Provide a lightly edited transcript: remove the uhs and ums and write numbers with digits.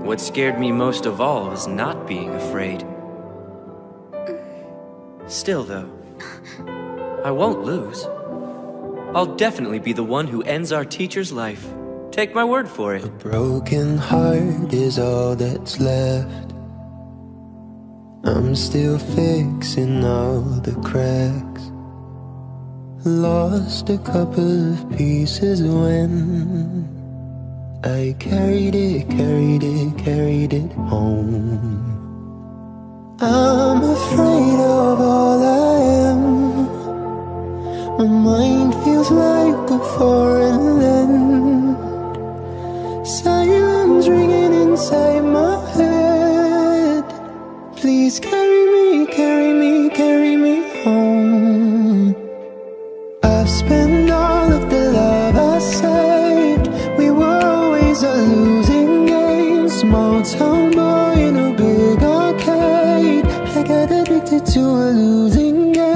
What scared me most of all was not being afraid. Still though, I won't lose. I'll definitely be the one who ends our teacher's life. Take my word for it. A broken heart is all that's left. I'm still fixing all the cracks. Lost a couple of pieces when I carried it home. I'm afraid of all I am. My mind feels like a foreign land. Silence ringing inside my head. Please carry me home. I've spent all of the love I saved. We were always a losing game. Small town boy in a big arcade. I got addicted to a losing game.